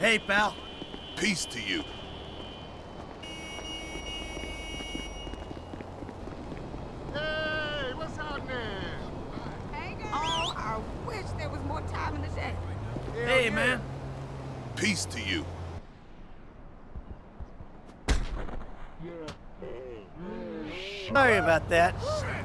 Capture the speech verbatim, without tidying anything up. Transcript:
Hey, pal. Peace to you. Hey, what's happening? Hey, girl. Oh, I wish there was more time in the day. Hell Hey, yeah. man. Peace to you. Sorry about that.